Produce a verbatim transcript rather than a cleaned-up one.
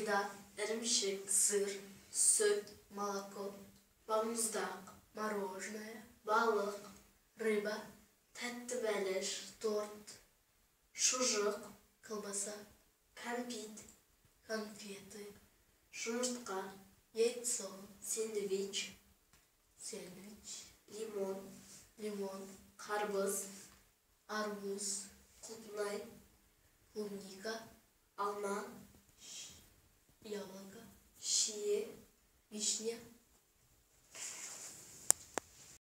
Айда, ірімшік, сыр, сүт, молоко, бамуздақ, мороженое, балық, рыба, тәтті бәліш, торт, шұжық, колбаса, кәмпит, конфеты, жұмыртқа, яйцо, сэндвич, сэндвич, лимон, лимон, қарбыз, арбуз, құлпынай, клубника, алма, яблоко, шие, вишня,